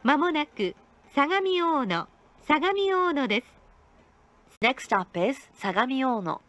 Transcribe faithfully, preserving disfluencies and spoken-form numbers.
まもなく相模大野、相模大野です。 Next stop is 相模大野。